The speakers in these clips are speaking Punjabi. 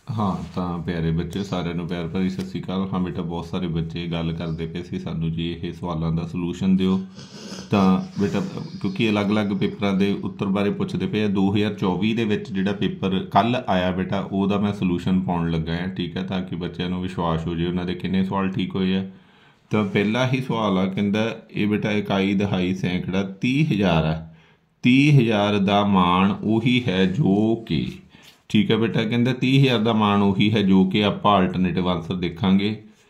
हाँ तो प्यारे बच्चे साਰਿਆਂ ਨੂੰ ਪਿਆਰ ਭਰੀ ਸਤਿ ਸ਼੍ਰੀ ਅਕਾਲ। ਹਾਂ ਬੇਟਾ ਬਹੁਤ ਸਾਰੇ ਬੱਚੇ ਗੱਲ ਕਰਦੇ ਪਏ ਸੀ ਸਾਨੂੰ ਜੀ ਇਹ ਸਵਾਲਾਂ ਦਾ ਸੋਲੂਸ਼ਨ ਦਿਓ। ਤਾਂ ਬੇਟਾ ਕਿਉਂਕਿ ਅਲੱਗ-ਅਲੱਗ ਪੇਪਰਾਂ ਦੇ ਉੱਤਰ ਬਾਰੇ ਪੁੱਛਦੇ ਪਏ ਆ 2024 ਦੇ ਵਿੱਚ ਜਿਹੜਾ ਪੇਪਰ ਕੱਲ ਆਇਆ ਬੇਟਾ ਉਹਦਾ ਮੈਂ ਸੋਲੂਸ਼ਨ ਪਾਉਣ ਲੱਗਾ ਹਾਂ, ਠੀਕ ਹੈ, ਤਾਂ ਕਿ ਬੱਚਿਆਂ ਨੂੰ ਵਿਸ਼ਵਾਸ ਹੋ ਜੇ ਉਹਨਾਂ ਦੇ ਕਿੰਨੇ ਸਵਾਲ ਠੀਕ ਹੋਏ ਆ। ਤਾਂ ਪਹਿਲਾ ਹੀ ਸਵਾਲ ਆ, ਕਹਿੰਦਾ ਇਹ ਬੇਟਾ ਇਕਾਈ ਦਹਾਈ ਸੈਂਕੜਾ 30,000 ਆ। 30,000 ਦਾ ਮਾਣ ਉਹੀ ਹੈ ਜੋ ਕਿ, ਠੀਕ ਹੈ ਬੇਟਾ, ਕਹਿੰਦਾ 30,000 ਦਾ ਮਾਣ ਉਹੀ ਹੈ ਜੋ ਕਿ ਆਪਾਂ ਆਲਟਰਨੇਟਿਵ ਆਂਸਰ ਦੇਖਾਂਗੇ।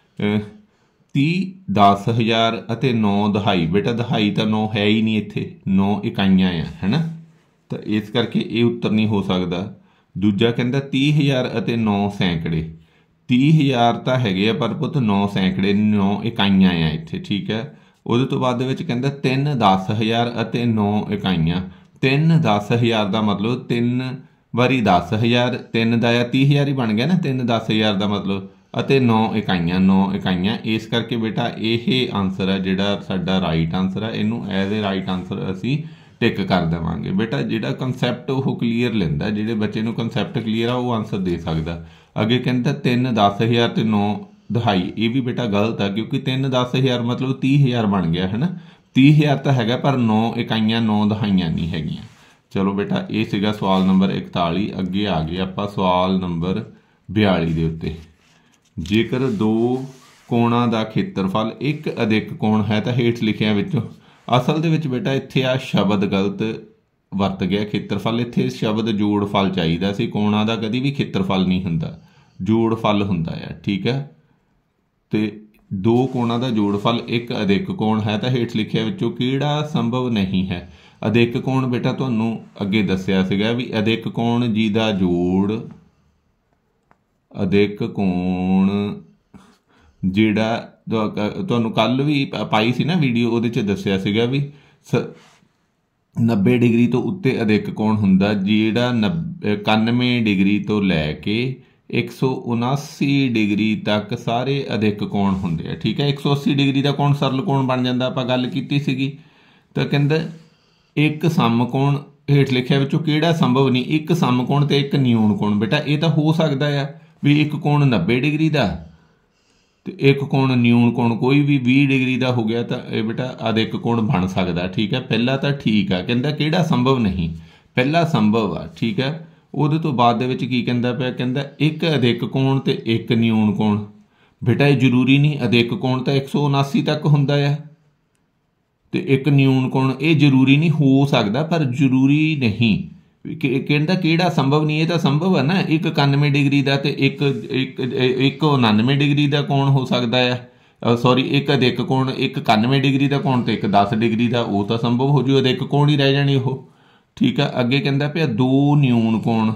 30 10,000 ਅਤੇ 9 ਦਹਾਈ। ਬੇਟਾ ਦਹਾਈ ਤਾਂ 9 ਹੈ ਹੀ ਨਹੀਂ ਇੱਥੇ, 9 ਇਕਾਈਆਂ ਆ ਹੈ ਨਾ, ਤਾਂ ਇਸ ਕਰਕੇ ਇਹ ਉੱਤਰ ਨਹੀਂ ਹੋ ਸਕਦਾ। ਦੂਜਾ ਕਹਿੰਦਾ 30,000 ਅਤੇ 9 ਸੈਂਕੜੇ। 30,000 ਤਾਂ ਹੈਗੇ ਆ ਪਰ ਪੁੱਤ 9 ਸੈਂਕੜੇ 9 ਇਕਾਈਆਂ ਆ ਇੱਥੇ, ਠੀਕ ਹੈ। ਉਹਦੇ ਤੋਂ ਬਾਅਦ ਦੇ ਵਿੱਚ ਕਹਿੰਦਾ 3 10,000 ਅਤੇ 9 ਇਕਾਈਆਂ। 3 10,000 ਦਾ ਮਤਲਬ 3 ਵਾਰੀ 10,000, 3 ਦਾ 30,000 ਹੀ ਬਣ ਗਿਆ ਨਾ, 3 10,000 ਦਾ ਮਤਲਬ, ਅਤੇ 9 ਇਕਾਈਆਂ 9 ਇਕਾਈਆਂ। ਇਸ ਕਰਕੇ ਬੇਟਾ ਇਹ ਆਂਸਰ ਹੈ ਜਿਹੜਾ ਸਾਡਾ ਰਾਈਟ ਆਂਸਰ ਹੈ, ਇਹਨੂੰ ਐਜ਼ ਏ ਰਾਈਟ ਆਂਸਰ ਅਸੀਂ ਟਿਕ ਕਰ ਦੇਵਾਂਗੇ। ਬੇਟਾ ਜਿਹੜਾ ਕੰਸੈਪਟ ਉਹ ਕਲੀਅਰ ਲੈਂਦਾ, ਜਿਹੜੇ ਬੱਚੇ ਨੂੰ ਕੰਸੈਪਟ ਕਲੀਅਰ ਆ ਉਹ ਆਂਸਰ ਦੇ ਸਕਦਾ। ਅੱਗੇ ਕਹਿੰਦਾ 3 10,000 ਅਤੇ 9 ਦਹਾਈ। ਇਹ ਵੀ ਬੇਟਾ ਗਲਤ ਆ ਕਿਉਂਕਿ 3 10,000 ਮਤਲਬ 30,000 ਬਣ ਗਿਆ ਹੈ ਨਾ। 30,000 ਤਾਂ ਹੈਗਾ ਪਰ 9 ਇਕਾਈਆਂ 9 ਦਹਾਈਆਂ ਨਹੀਂ ਹੈਗੀਆਂ। ਚਲੋ ਬੇਟਾ ਇਹ ਸੀਗਾ ਸਵਾਲ ਨੰਬਰ 41। ਅੱਗੇ ਆ ਗਏ ਆਪਾਂ ਸਵਾਲ ਨੰਬਰ 42 ਦੇ ਉੱਤੇ। ਜੇਕਰ ਦੋ ਕੋਣਾਂ ਦਾ ਖੇਤਰਫਲ ਇੱਕ ਅਦਿੱਖ ਕੋਣ ਹੈ ਤਾਂ ਹੇਠ ਲਿਖਿਆਂ ਵਿੱਚੋਂ, ਅਸਲ ਦੇ ਵਿੱਚ ਬੇਟਾ ਇੱਥੇ ਆ ਸ਼ਬਦ ਗਲਤ ਵਰਤ ਗਿਆ। ਖੇਤਰਫਲ ਇੱਥੇ ਸ਼ਬਦ ਜੋੜ ਫਲ ਚਾਹੀਦਾ ਸੀ। ਕੋਣਾਂ ਦਾ ਕਦੀ ਵੀ ਖੇਤਰਫਲ ਨਹੀਂ ਹੁੰਦਾ, ਜੋੜ ਫਲ ਹੁੰਦਾ ਆ, ਠੀਕ ਹੈ। ਤੇ ਦੋ ਕੋਣਾਂ ਦਾ ਜੋੜਫਲ ਇੱਕ ਅਦਿੱਖ ਕੋਣ ਹੈ ਤਾਂ ਹੇਠ ਲਿਖਿਆਂ ਵਿੱਚੋਂ ਕਿਹੜਾ ਸੰਭਵ ਨਹੀਂ ਹੈ। ਅਦਿੱਖ ਕੋਣ ਬੇਟਾ ਤੁਹਾਨੂੰ ਅੱਗੇ ਦੱਸਿਆ ਸੀਗਾ ਵੀ ਅਦਿੱਖ ਕੋਣ ਜੀ ਦਾ ਜੋੜ, ਅਦਿੱਖ ਕੋਣ ਜਿਹੜਾ ਤੁਹਾਨੂੰ ਕੱਲ ਵੀ ਪਾਈ ਸੀ ਨਾ ਵੀਡੀਓ, ਉਹਦੇ 'ਚ ਦੱਸਿਆ ਸੀਗਾ ਵੀ 90 ਡਿਗਰੀ ਤੋਂ ਉੱਤੇ ਅਦਿੱਖ ਕੋਣ ਹੁੰਦਾ ਜਿਹੜਾ 91 ਡਿਗਰੀ ਤੋਂ ਲੈ ਕੇ 179 ਡਿਗਰੀ ਤੱਕ ਸਾਰੇ ਅਦਿੱਖ ਕੋਣ ਹੁੰਦੇ ਆ, ਠੀਕ ਹੈ। 180 ਡਿਗਰੀ ਦਾ ਕੋਣ ਸਰਲ ਕੋਣ ਬਣ ਜਾਂਦਾ, ਆਪਾਂ ਗੱਲ ਕੀਤੀ ਸੀਗੀ। ਤਾਂ ਕਹਿੰਦਾ ਇੱਕ ਸਮਕੋਣ ਹੇਠ ਲਿਖਿਆ ਵਿੱਚੋਂ ਕਿਹੜਾ ਸੰਭਵ ਨਹੀਂ। ਇੱਕ ਸਮਕੋਣ ਤੇ ਇੱਕ ਨਿਊਨ ਕੋਣ। ਬੇਟਾ ਇਹ ਤਾਂ ਹੋ ਸਕਦਾ ਆ ਵੀ ਇੱਕ ਕੋਣ 90 ਡਿਗਰੀ ਦਾ ਤੇ ਇੱਕ ਕੋਣ ਨਿਊਨ ਕੋਣ ਕੋਈ ਵੀ 20 ਡਿਗਰੀ ਦਾ ਹੋ ਗਿਆ ਤਾਂ ਇਹ ਬੇਟਾ ਅਦਿੱਖ ਕੋਣ ਬਣ ਸਕਦਾ, ਠੀਕ ਹੈ। ਪਹਿਲਾ ਤਾਂ ਠੀਕ ਆ, ਕਹਿੰਦਾ ਕਿਹੜਾ ਸੰਭਵ ਨਹੀਂ, ਪਹਿਲਾ ਸੰਭਵ ਆ, ਠੀਕ ਹੈ। ਉਹਦੇ ਤੋਂ ਬਾਅਦ ਦੇ ਵਿੱਚ ਕੀ ਕਹਿੰਦਾ ਪਿਆ, ਕਹਿੰਦਾ ਇੱਕ ਅਦਿੱਖ ਕੋਣ ਤੇ ਇੱਕ ਨਿਊਨ ਕੋਣ। ਬੇਟਾ ਇਹ ਜ਼ਰੂਰੀ ਨਹੀਂ, ਅਦਿੱਖ ਕੋਣ ਤਾਂ 179 ਤੱਕ ਹੁੰਦਾ ਆ ਤੇ ਇੱਕ ਨਿਊਨ ਕੋਣ, ਇਹ ਜ਼ਰੂਰੀ ਨਹੀਂ, ਹੋ ਸਕਦਾ ਪਰ ਜ਼ਰੂਰੀ ਨਹੀਂ। ਕਹਿੰਦਾ ਕਿਹੜਾ ਸੰਭਵ ਨਹੀਂ, ਇਹ ਤਾਂ ਸੰਭਵ ਹੈ ਨਾ। ਇੱਕ 91 ਡਿਗਰੀ ਦਾ ਤੇ ਇੱਕ 99 ਡਿਗਰੀ ਦਾ ਕੋਣ ਹੋ ਸਕਦਾ ਆ, ਸੌਰੀ ਇੱਕ ਅਦਿੱਖ ਕੋਣ, ਇੱਕ 91 ਡਿਗਰੀ ਦਾ ਕੋਣ ਤੇ ਇੱਕ 10 ਡਿਗਰੀ ਦਾ, ਉਹ ਤਾਂ ਸੰਭਵ ਹੋ ਜੂ, ਅਦਿੱਖ ਕੋਣ ਹੀ ਰਹਿ ਜਾਣੀ ਉਹ, ਠੀਕ ਆ। ਅੱਗੇ ਕਹਿੰਦਾ ਪਿਆ ਦੋ ਨਿਊਨ ਕੋਣ।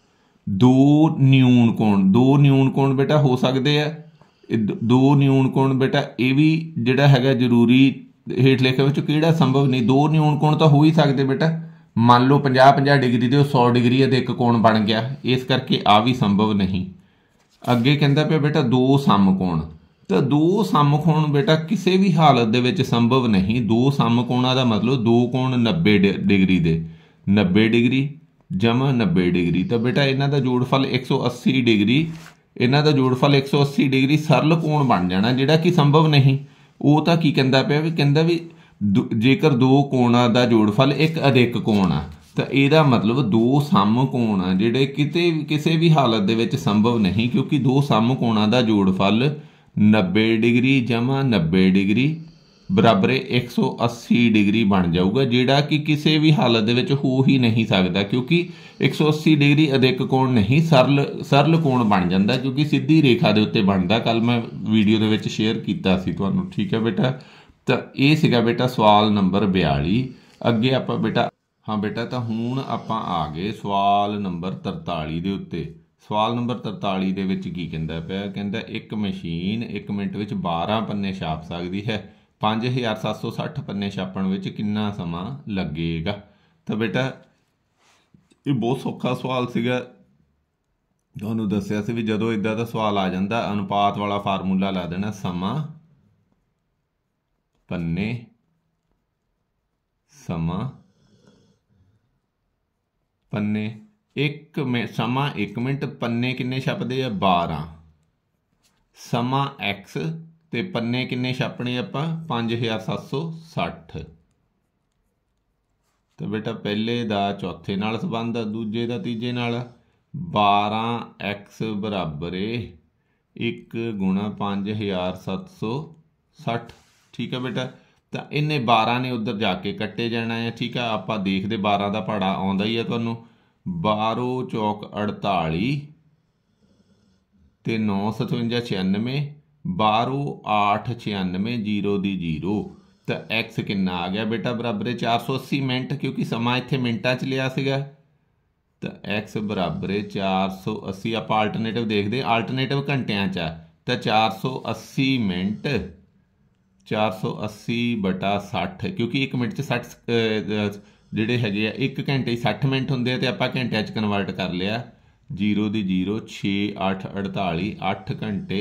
ਦੋ ਨਿਊਨ ਕੋਣ, ਦੋ ਨਿਊਨ ਕੋਣ ਬੇਟਾ ਹੋ ਸਕਦੇ ਆ। ਦੋ ਨਿਊਨ ਕੋਣ ਬੇਟਾ ਇਹ ਵੀ ਜਿਹੜਾ ਹੈਗਾ ਜ਼ਰੂਰੀ ਹੇਠ ਲਿਖੇ ਵਿੱਚ ਕਿਹੜਾ ਸੰਭਵ ਨਹੀਂ। ਦੋ ਨਿਊਨ ਕੋਣ ਤਾਂ ਹੋ ਹੀ ਸਕਦੇ ਬੇਟਾ, ਮੰਨ ਲਓ 50-50 ਡਿਗਰੀ ਦੇ 100 ਡਿਗਰੀ ਅਦਿੱਖ ਕੋਣ ਬਣ ਗਿਆ, ਇਸ ਕਰਕੇ ਆ ਵੀ ਸੰਭਵ ਨਹੀਂ। ਅੱਗੇ ਕਹਿੰਦਾ ਪਿਆ ਬੇਟਾ ਦੋ ਸਮਕੋਣ। ਤਾਂ ਦੋ ਸਮਕੋਣ ਬੇਟਾ ਕਿਸੇ ਵੀ ਹਾਲਤ ਦੇ ਵਿੱਚ ਸੰਭਵ ਨਹੀਂ। ਦੋ ਸਮਕੋਣਾਂ ਦਾ ਮਤਲਬ ਦੋ ਕੋਣ 90 ਡਿਗਰੀ ਦੇ, 90 ਡਿਗਰੀ ਜਮਾ 90 ਡਿਗਰੀ। ਤਾਂ ਬੇਟਾ ਇਹਨਾਂ ਦਾ ਜੋੜਫਲ 180 ਡਿਗਰੀ, ਇਹਨਾਂ ਦਾ ਜੋੜਫਲ 180 ਡਿਗਰੀ ਸਰਲ ਕੋਣ ਬਣ ਜਾਣਾ, ਜਿਹੜਾ ਕਿ ਸੰਭਵ ਨਹੀਂ। ਉਹ ਤਾਂ ਕੀ ਕਹਿੰਦਾ ਪਿਆ ਵੀ, ਕਹਿੰਦਾ ਵੀ ਜੇਕਰ ਦੋ ਕੋਣਾਂ ਦਾ ਜੋੜਫਲ ਇੱਕ ਅਦਿੱਖ ਕੋਣ ਆ ਤਾਂ ਇਹਦਾ ਮਤਲਬ ਦੋ ਸਮਕੋਣ ਆ ਜਿਹੜੇ ਕਿਸੇ ਵੀ ਹਾਲਤ ਦੇ ਵਿੱਚ ਸੰਭਵ ਨਹੀਂ, ਕਿਉਂਕਿ ਦੋ ਸਮਕੋਣਾਂ ਦਾ ਜੋੜਫਲ 90 ਡਿਗਰੀ ਜਮਾ 90 ਡਿਗਰੀ ਬਰਾਬਰ 180 ਡਿਗਰੀ ਬਣ ਜਾਊਗਾ, ਜਿਹੜਾ ਕਿ ਕਿਸੇ ਵੀ ਹਾਲਤ ਦੇ ਵਿੱਚ ਹੋ ਹੀ ਨਹੀਂ ਸਕਦਾ, ਕਿਉਂਕਿ 180 ਡਿਗਰੀ ਅਦਿੱਖ ਕੋਣ ਨਹੀਂ, ਸਰਲ ਕੋਣ ਬਣ ਜਾਂਦਾ, ਕਿਉਂਕਿ ਸਿੱਧੀ ਰੇਖਾ ਦੇ ਉੱਤੇ ਬਣਦਾ। ਕੱਲ ਮੈਂ ਵੀਡੀਓ ਦੇ ਵਿੱਚ ਸ਼ੇਅਰ ਕੀਤਾ ਸੀ ਤੁਹਾਨੂੰ, ਠੀਕ ਹੈ ਬੇਟਾ। ਤਾਂ ਇਹ ਸੀਗਾ ਬੇਟਾ ਸਵਾਲ ਨੰਬਰ 42। ਅੱਗੇ ਆਪਾਂ ਬੇਟਾ, ਹਾਂ ਬੇਟਾ, ਤਾਂ ਹੁਣ ਆਪਾਂ ਆ ਗਏ ਸਵਾਲ ਨੰਬਰ 43 ਦੇ ਉੱਤੇ। ਸਵਾਲ ਨੰਬਰ 43 ਦੇ ਵਿੱਚ ਕੀ ਕਹਿੰਦਾ ਪਿਆ, ਕਹਿੰਦਾ ਇੱਕ ਮਸ਼ੀਨ 1 ਮਿੰਟ ਵਿੱਚ 12 ਪੰਨੇ ਛਾਪ ਸਕਦੀ ਹੈ, 5,760 ਪੰਨੇ ਛਾਪਣ ਵਿੱਚ ਕਿੰਨਾ ਸਮਾਂ ਲੱਗੇਗਾ। ਤਾਂ ਬੇਟਾ ਇਹ ਬਹੁਤ ਸੌਖਾ ਸਵਾਲ ਸੀਗਾ, ਤੁਹਾਨੂੰ ਦੱਸਿਆ ਸੀ ਵੀ ਜਦੋਂ ਇੱਦਾਂ ਦਾ ਸਵਾਲ ਆ ਜਾਂਦਾ ਅਨੁਪਾਤ ਵਾਲਾ ਫਾਰਮੂਲਾ ਲਾ ਦੇਣਾ, ਸਮਾਂ ਪੰਨੇ ਸਮਾਂ ਪੰਨੇ, ਸਮਾਂ 1 ਮਿੰਟ, ਪੰਨੇ ਕਿੰਨੇ ਛਪਦੇ ਆ 12, ਸਮਾਂ x ਤੇ ਪੰਨੇ ਕਿੰਨੇ ਛਾਪਣੇ ਆਪਾਂ 5760। ਤਾਂ ਬੇਟਾ ਪਹਿਲੇ ਦਾ ਚੌਥੇ ਨਾਲ ਸੰਬੰਧ ਆ, ਦੂਜੇ ਦਾ ਤੀਜੇ ਨਾਲ। 12x ਬਰਾਬਰ 1 ਗੁਣਾ 5760। ਠੀਕ ਹੈ ਬੇਟਾ। ਤਾਂ ਇਹਨੇ 12 ਨੇ ਉੱਧਰ ਜਾ ਕੇ ਕੱਟੇ ਜਾਣਾ ਹੈ। ਠੀਕ ਆ, ਆਪਾਂ ਦੇਖਦੇ 12 ਦਾ ਪਹਾੜਾ ਆਉਂਦਾ ਹੀ ਹੈ ਤੁਹਾਨੂੰ। 12 ਚੌਕ 48 ਤੇ 9 57 96, 12 8 96, 0 ਦੀ 0। ਤਾਂ x ਕਿੰਨਾ ਆ ਗਿਆ ਬੇਟਾ ਬਰਾਬਰ 480 ਮਿੰਟ, ਕਿਉਂਕਿ ਸਮਾਂ ਇੱਥੇ ਮਿੰਟਾਂ 'ਚ ਲਿਆ ਸੀਗਾ। ਤਾਂ x ਬਰਾਬਰ 480। ਆਪਾਂ ਆਲਟਰਨੇਟਿਵ ਦੇਖਦੇ, ਆਲਟਰਨੇਟਿਵ ਘੰਟਿਆਂ 'ਚ ਆ। ਤਾਂ 480 ਮਿੰਟ 480 ਬਟਾ 60, ਕਿਉਂਕਿ 1 ਮਿੰਟ 'ਚ 60 ਜਿਹੜੇ ਹੈਗੇ ਆ, 1 ਘੰਟੇ 60 ਮਿੰਟ ਹੁੰਦੇ ਆ, ਅਤੇ ਆਪਾਂ ਘੰਟਿਆਂ 'ਚ ਕਨਵਰਟ ਕਰ ਲਿਆ। 0 ਦੀ 0, 6 8 48, 8 ਘੰਟੇ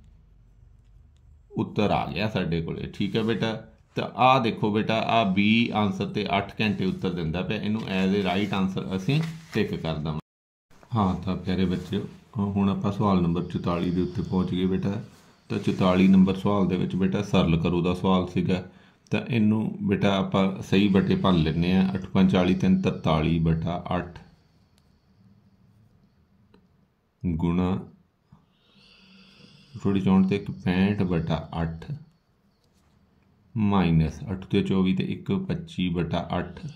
ਉੱਤਰ ਆ ਗਿਆ ਸਾਡੇ ਕੋਲ। ਠੀਕ ਹੈ ਬੇਟਾ। ਤਾਂ ਆਹ ਦੇਖੋ ਬੇਟਾ, ਆਹ B ਆਨਸਰ 'ਤੇ 8 ਘੰਟੇ ਉੱਤਰ ਦਿੰਦਾ ਪਿਆ। ਇਹਨੂੰ ਐਜ਼ ਏ ਰਾਈਟ ਆਨਸਰ ਅਸੀਂ ਟਿਕ ਕਰ ਦੇਵਾਂਗੇ। ਹਾਂ ਤਾਂ ਪਿਆਰੇ ਬੱਚੇ, ਹੁਣ ਆਪਾਂ ਸਵਾਲ ਨੰਬਰ 44 ਦੇ ਉੱਤੇ ਪਹੁੰਚ ਗਏ ਬੇਟਾ। ਤਾਂ 44 ਨੰਬਰ ਸਵਾਲ ਦੇ ਵਿੱਚ ਬੇਟਾ ਸਰਲ ਕਰੋ ਦਾ ਸਵਾਲ ਸੀਗਾ। ਤਾਂ ਇਹਨੂੰ ਬੇਟਾ ਆਪਾਂ ਸਹੀ ਬਟੇ ਭੰਨ ਲੈਂਦੇ ਹਾਂ। 8 45 3 43 ਬਟਾ 8 ਗੁਣਾ ਥੋੜੀ 64 ਤੇ 65 ਬਟਾ 8 ਮਾਈਨਸ 8 ਤੇ 24 ਤੇ 1 25 ਬਟਾ 8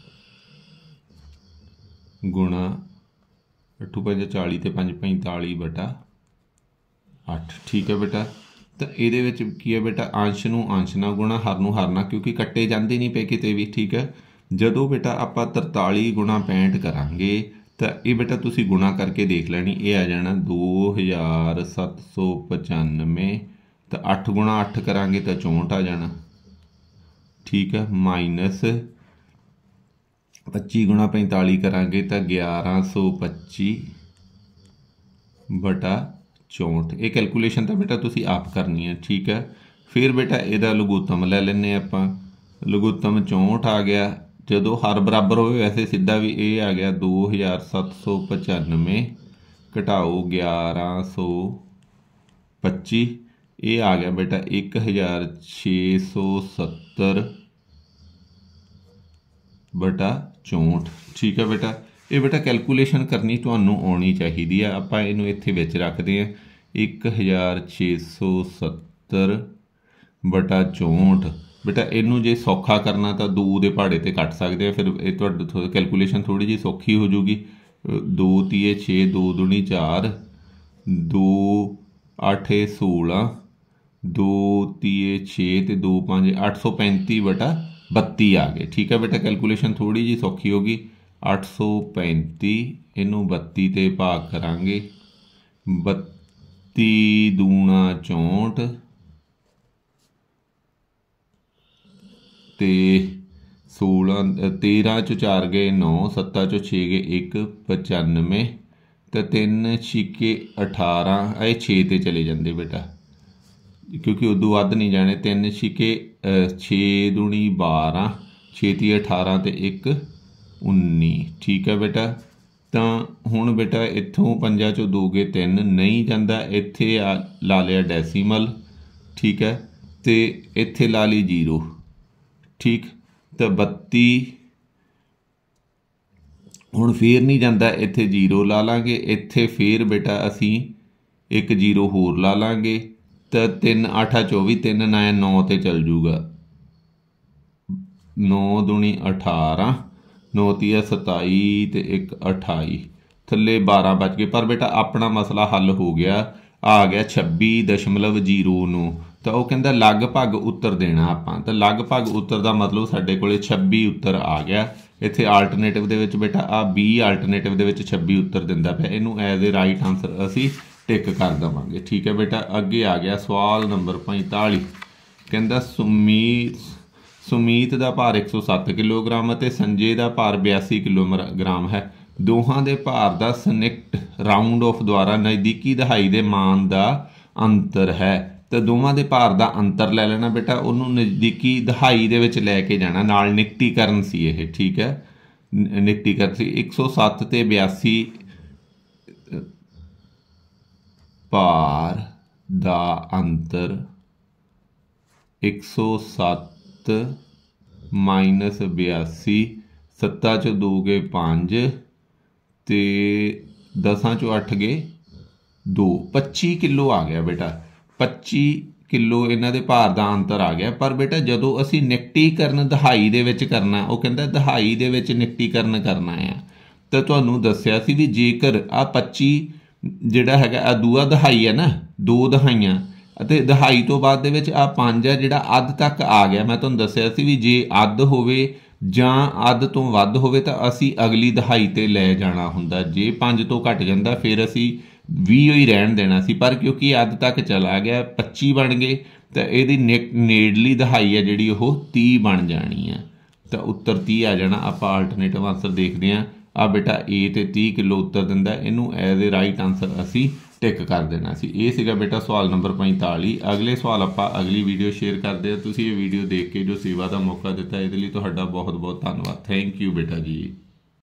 ਗੁਣਾ 8 5 40 ਤੇ 5 45 ਬਟਾ 8। ਠੀਕ ਹੈ ਬੇਟਾ। ਤਾਂ ਇਹਦੇ ਵਿੱਚ ਕੀ ਹੈ ਬੇਟਾ, ਅੰਸ਼ ਨੂੰ ਅੰਸ਼ ਨਾਲ ਗੁਣਾ, ਹਰ ਨੂੰ ਹਰ ਨਾਲ, ਕਿਉਂਕਿ ਕੱਟੇ ਜਾਂਦੇ ਨਹੀਂ ਪਏ ਕਿਤੇ ਵੀ। ਠੀਕ ਹੈ। ਜਦੋਂ ਬੇਟਾ ਆਪਾਂ 43 ਗੁਣਾ 65 ਕਰਾਂਗੇ ਤਾਂ ਇਹ ਬੇਟਾ ਤੁਸੀਂ ਗੁਣਾ ਕਰਕੇ ਦੇਖ ਲੈਣੀ, ਇਹ ਆ ਜਾਣਾ 2795। ਤਾਂ 8 ਗੁਣਾ 8 ਕਰਾਂਗੇ ਤਾਂ 64 ਆ ਜਾਣਾ। ਠੀਕ ਹੈ। ਮਾਈਨਸ 25 ਗੁਣਾ 45 ਕਰਾਂਗੇ ਤਾਂ 1125 ਬਟਾ 64। ਇਹ ਕੈਲਕੂਲੇਸ਼ਨ ਤਾਂ ਬੇਟਾ ਤੁਸੀਂ ਆਪ ਕਰਨੀ ਹੈ। ਠੀਕ ਹੈ। ਫਿਰ ਬੇਟਾ ਇਹਦਾ ਲਘੂਤਮ ਲੈ ਲੈਂਦੇ ਆਪਾਂ। ਲਘੂਤਮ 64 ਆ ਗਿਆ। ਜਦੋਂ ਹਰ ਬਰਾਬਰ ਹੋਵੇ ਵੈਸੇ ਸਿੱਧਾ ਵੀ ਇਹ ਆ ਗਿਆ 2795 ਘਟਾਓ 1125, ਇਹ ਆ ਗਿਆ ਬੇਟਾ 1670 ਬਟਾ 64। ਠੀਕ ਹੈ ਬੇਟਾ। ਇਹ ਬੇਟਾ ਕੈਲਕੂਲੇਸ਼ਨ ਕਰਨੀ ਤੁਹਾਨੂੰ ਆਉਣੀ ਚਾਹੀਦੀ ਆ। ਆਪਾਂ ਇਹਨੂੰ ਇੱਥੇ ਵਿੱਚ ਰੱਖਦੇ ਹਾਂ 1670 ਬਟਾ 64। ਬੇਟਾ ਇਹਨੂੰ ਜੇ ਸੌਖਾ ਕਰਨਾ ਤਾਂ 2 ਦੇ ਪਹਾੜੇ 'ਤੇ ਕੱਟ ਸਕਦੇ ਆ, ਫਿਰ ਇਹ ਤੁਹਾਡੇ ਕੈਲਕੂਲੇਸ਼ਨ ਥੋੜ੍ਹੀ ਜਿਹੀ ਸੌਖੀ ਹੋ ਜੂਗੀ। 2 ਤੀਏ 6, 2 ਦੂਣੀ 4, 2 8 16, 2 ਤੀਏ 6 ਤੇ 2 5 835 ਬਟਾ 32 ਆ ਗਏ। ਠੀਕ ਹੈ ਬੇਟਾ। ਕੈਲਕੂਲੇਸ਼ਨ ਥੋੜ੍ਹੀ ਜਿਹੀ ਸੌਖੀ ਹੋ ਗਈ। 835 ਇਹਨੂੰ 32 ਤੇ ਭਾਗ ਕਰਾਂਗੇ, 32 ਦੂਣਾ 64 ਤੇ 16 13 'ਚੋਂ 4 ਗਏ 9, 7 ਚੋਂ 6 ਗਏ 1 95 ਤੇ 3 ਛਿੱਕੇ 18। ਇਹ 6 ਤੇ ਚਲੇ ਜਾਂਦੇ ਬੇਟਾ, ਕਿਉਂਕਿ ਉਦੋਂ ਵੱਧ ਨਹੀਂ ਜਾਣੇ। 3 ਛਿੱਕੇ 6 ਦੂਣੀ 12, 6 ਤੀਏ 18 ਤੇ 1 19। ਠੀਕ ਹੈ ਬੇਟਾ। ਤਾਂ ਹੁਣ ਬੇਟਾ ਇੱਥੋਂ 5 ਚੋਂ 2 ਗਏ 3, ਨਹੀਂ ਜਾਂਦਾ, ਇੱਥੇ ਲਾ ਲਿਆ ਡੈਸੀਮਲ। ਠੀਕ ਹੈ। ਅਤੇ ਇੱਥੇ ਲਾ ਲਈ 0। ਠੀਕ। ਤਾਂ 32 ਹੁਣ ਫੇਰ ਨਹੀਂ ਜਾਂਦਾ, ਇੱਥੇ 0 ਲਾ ਲਾਂਗੇ। ਇੱਥੇ ਫੇਰ ਬੇਟਾ ਅਸੀਂ 1 0 ਹੋਰ ਲਾ ਲਾਂਗੇ। ਤਾਂ 3 8 24, 3 9 9 ਤੇ ਚੱਲ ਜੂਗਾ। 9 ਦੂਣੀ 18, 9 ਤੀਆ 27 ਤੇ 1 28, ਥੱਲੇ 12 ਬਚ ਗਏ। ਪਰ ਬੇਟਾ ਆਪਣਾ ਮਸਲਾ ਹੱਲ ਹੋ ਗਿਆ, ਆ ਗਿਆ 26.09। ਤਾਂ ਉਹ ਕਹਿੰਦਾ ਲਗਭਗ ਉੱਤਰ ਦੇਣਾ ਆਪਾਂ। ਤਾਂ ਲਗਭਗ ਉੱਤਰ ਦਾ ਮਤਲਬ ਸਾਡੇ ਕੋਲ 26 ਉੱਤਰ ਆ ਗਿਆ। ਇੱਥੇ ਆਲਟਰਨੇਟਿਵ ਦੇ ਵਿੱਚ ਬੇਟਾ ਆ B ਆਲਟਰਨੇਟਿਵ ਦੇ ਵਿੱਚ 26 ਉੱਤਰ ਦਿੰਦਾ ਪਿਆ। ਇਹਨੂੰ ਐਜ਼ ਏ ਰਾਈਟ ਆਨਸਰ ਅਸੀਂ ਟਿਕ ਕਰ ਦੇਵਾਂਗੇ। ਠੀਕ ਹੈ ਬੇਟਾ। ਅੱਗੇ ਆ ਗਿਆ ਸਵਾਲ ਨੰਬਰ 45। ਕਹਿੰਦਾ ਸੁਮੀਤ ਦਾ ਭਾਰ 107 ਕਿਲੋਗ੍ਰਾਮ ਅਤੇ ਸੰਜੇ ਦਾ ਭਾਰ 82 ਕਿਲੋਗ੍ਰਾਮ ਹੈ। ਦੋਹਾਂ ਦੇ ਭਾਰ ਦਾ ਸੰਯੁਕਤ ਰਾਊਂਡ ਆਫ ਦੁਆਰਾ ਨਜ਼ਦੀਕੀ ਦਹਾਈ ਦੇ ਮਾਨ ਦਾ ਅੰਤਰ ਹੈ। ਤਾਂ ਦੋਵਾਂ ਦੇ ਭਾਰ ਦਾ ਅੰਤਰ ਲੈ ਲੈਣਾ ਬੇਟਾ, ਉਹਨੂੰ ਨਜ਼ਦੀਕੀ ਦਹਾਈ ਦੇ ਵਿੱਚ ਲੈ ਕੇ ਜਾਣਾ। ਨਾਲ ਨਿਕਟੀਕਰਨ ਸੀ ਇਹ। ਠੀਕ ਹੈ। ਨਿਕਟੀਕਰਨ ਸੀ 107 ਤੇ 82 ਭਾਰ ਦਾ ਅੰਤਰ 107 ਮਾਈਨਸ 82, 7 ਚੋਂ 2 ਗਏ 5 ਅਤੇ 10 ਚੋਂ 8 ਗਏ 2, 25 ਕਿਲੋ ਆ ਗਿਆ ਬੇਟਾ। 25 ਕਿਲੋ ਇਹਨਾਂ ਦੇ ਭਾਰ ਦਾ ਅੰਤਰ ਆ ਗਿਆ। ਪਰ ਬੇਟਾ ਜਦੋਂ ਅਸੀਂ ਨਿਕਟੀਕਰਨ ਦਹਾਈ ਦੇ ਵਿੱਚ ਕਰਨਾ, ਉਹ ਕਹਿੰਦਾ ਦਹਾਈ ਦੇ ਵਿੱਚ ਨਿਕਟੀਕਰਨ ਕਰਨਾ ਆ, ਤਾਂ ਤੁਹਾਨੂੰ ਦੱਸਿਆ ਸੀ ਵੀ ਜੇਕਰ ਆਹ 25 ਜਿਹੜਾ ਹੈਗਾ ਆ ਦੂਆ ਦਹਾਈ ਹੈ ਨਾ, 2 ਦਹਾਈਆਂ, ਅਤੇ ਦਹਾਈ ਤੋਂ ਬਾਅਦ ਦੇ ਵਿੱਚ ਆਹ 5 ਆ ਜਿਹੜਾ ਅੱਧ ਤੱਕ ਆ ਗਿਆ। ਮੈਂ ਤੁਹਾਨੂੰ ਦੱਸਿਆ ਸੀ ਵੀ ਜੇ ਅੱਧ ਹੋਵੇ ਜਾਂ ਅੱਧ ਤੋਂ ਵੱਧ ਹੋਵੇ ਤਾਂ ਅਸੀਂ ਅਗਲੀ ਦਹਾਈ 'ਤੇ ਲੈ ਜਾਣਾ ਹੁੰਦਾ। ਜੇ 5 ਤੋਂ ਘੱਟ ਜਾਂਦਾ ਫਿਰ ਅਸੀਂ 20 ਹੀ ਰਹਿਣ ਦੇਣਾ ਸੀ। ਪਰ ਕਿਉਂਕਿ ਅੱਧ ਤੱਕ ਚਲਾ ਗਿਆ, 25 ਬਣ ਗਏ, ਤਾਂ ਇਹਦੀ ਨੇੜਲੀ ਦਹਾਈ ਹੈ ਜਿਹੜੀ ਉਹ 30 ਬਣ ਜਾਣੀ ਆ, ਤਾਂ ਉੱਤਰ 30 ਆ ਜਾਣਾ। ਆਪਾਂ ਆਲਟਰਨੇਟਿਵ ਆਂਸਰ ਦੇਖਦੇ ਹਾਂ। ਆ ਬੇਟਾ A ਤੇ 30 ਕਿਲੋ ਉੱਤਰ ਦਿੰਦਾ, ਇਹਨੂੰ ਐਜ਼ ਏ ਰਾਈਟ ਆਂਸਰ ਅਸੀਂ ਟਿਕ ਕਰ ਦੇਣਾ ਸੀ। ਇਹ ਸੀਗਾ ਬੇਟਾ ਸਵਾਲ ਨੰਬਰ 45। ਅਗਲੇ ਸਵਾਲ ਆਪਾਂ ਅਗਲੀ ਵੀਡੀਓ ਸ਼ੇਅਰ ਕਰਦੇ ਹਾਂ। ਤੁਸੀਂ ਇਹ ਵੀਡੀਓ ਦੇਖ ਕੇ ਜੋ ਸੇਵਾ ਦਾ ਮੌਕਾ ਦਿੱਤਾ ਇਹਦੇ ਲਈ ਤੁਹਾਡਾ ਬਹੁਤ ਬਹੁਤ ਧੰਨਵਾਦ। ਥੈਂਕ ਯੂ ਬੇਟਾ ਜੀ।